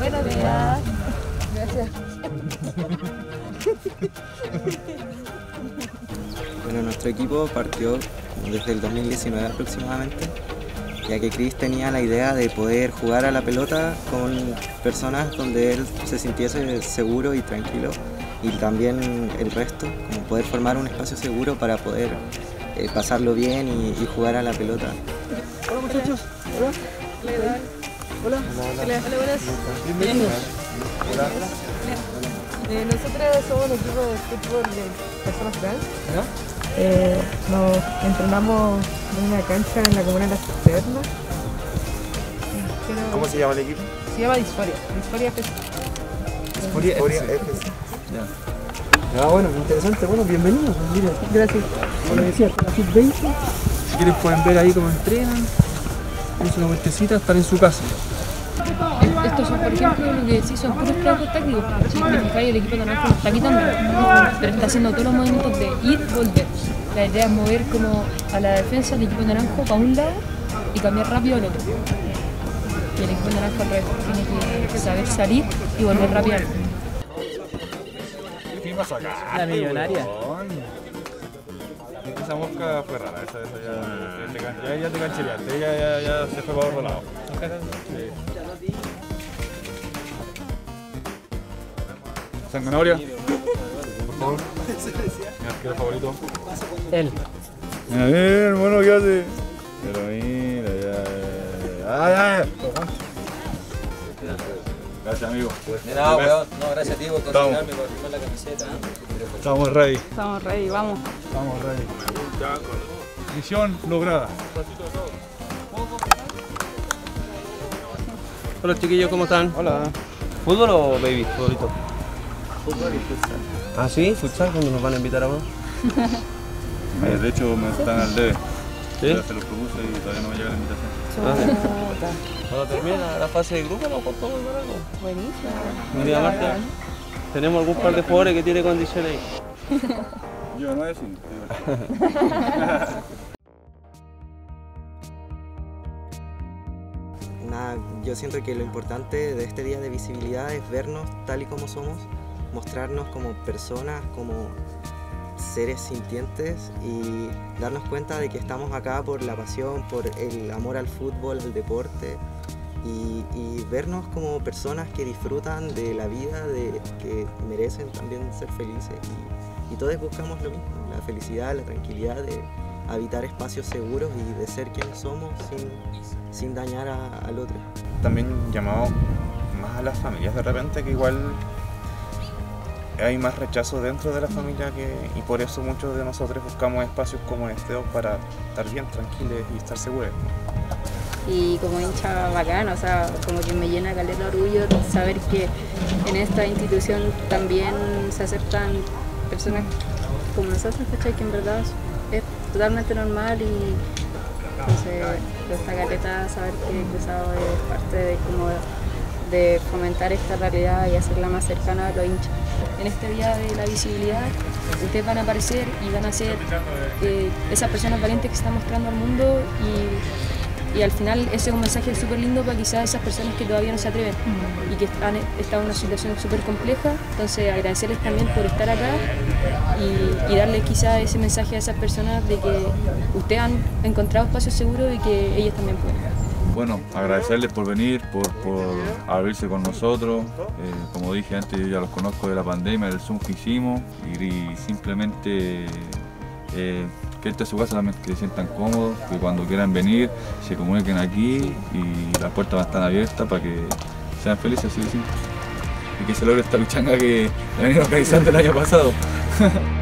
Buenos días. Gracias. Bueno, nuestro equipo partió desde el 2019 aproximadamente, ya que Chris tenía la idea de poder jugar a la pelota con personas donde él se sintiese seguro y tranquilo, y también el resto, como poder formar un espacio seguro para poder pasarlo bien y jugar a la pelota. Hola muchachos. Hola. Hola. Hola, buenas. Bienvenidos. Hola. Nosotros somos un equipo de fútbol de personas trans. ¿No? Nos entrenamos en una cancha en la comuna de La Cisterna. ¿Cómo se llama el equipo? Se llama Disforia. Disforia FC. Disforia FC. Ya, bueno, interesante. Bueno, bienvenidos. Mira, Gracias. como decía, con la sub-20. Si quieren pueden ver ahí cómo entrenan. Es una vueltecita, están en su casa. Estos son, por ejemplo, lo que sí son puros trabajos tácticos. Si te fijáis, el equipo naranjo no está quitando, pero está haciendo todos los movimientos de ir, volver. La idea es mover como a la defensa del equipo naranjo para un lado y cambiar rápido al otro. Y el equipo naranjo al revés tiene que saber salir y volver rápido al otro. ¿Qué pasó acá? La millonaria. Esa mosca fue rara, ya te canchereaste, ya se fue para otro lado. Sí. Zanahoria, por favor. Mi arquero favorito. Él. Mira, hermano, ¿qué hace? Pero mira, ya. Gracias, amigo. De nada, weón. No, gracias a ti por considerarme, por firmar la camiseta. Estamos ready. Estamos ready, vamos. Estamos ready. Misión lograda. Hola chiquillos, ¿cómo están? Hola. ¿Fútbol o baby favorito? Fútbol y futsal. ¿Ah, sí? ¿Futsal? ¿Cuándo nos van a invitar a vos? De hecho, me están al debe. ¿Sí? Ya se los propuse y todavía no me llega la invitación. Cuando termine la fase de grupo nos juntamos con algo. Buenísimo. Mira, Marta, tenemos algún par de jugadores que tiene condiciones ahí. Yo no decir. Nada, yo siento que lo importante de este día de visibilidad es vernos tal y como somos, mostrarnos como personas, como seres sintientes y darnos cuenta de que estamos acá por la pasión, por el amor al fútbol, al deporte y vernos como personas que disfrutan de la vida, de que merecen también ser felices y todos buscamos lo mismo, la felicidad, la tranquilidad de habitar espacios seguros y de ser quienes somos sin dañar al otro. También llamado más a las familias de repente, que igual hay más rechazo dentro de la familia y por eso muchos de nosotros buscamos espacios como este para estar bien, tranquilos y estar seguros. Y como hincha bacán, o sea, como que me llena caleta de orgullo saber que en esta institución también se aceptan personas como nosotros, ¿cachai? Que en verdad es totalmente normal y entonces esta caleta saber que Cruzado es parte de fomentar esta realidad y hacerla más cercana a los hinchas. En este día de la visibilidad, ustedes van a aparecer y van a ser esas personas valientes que se están mostrando al mundo y al final ese es un mensaje súper lindo para quizás esas personas que todavía no se atreven y que han estado en una situación súper compleja. Entonces agradecerles también por estar acá y darles quizás ese mensaje a esas personas de que ustedes han encontrado espacios seguros y que ellos también pueden. Bueno, agradecerles por venir, por abrirse con nosotros. Como dije antes, yo ya los conozco de la pandemia, del Zoom que hicimos y simplemente que esta es su casa también, que se sientan cómodos, que cuando quieran venir se comuniquen aquí y las puertas van a estar abiertas para que sean felices, así de simple. Y que se logre esta luchanga que la venimos realizando el año pasado.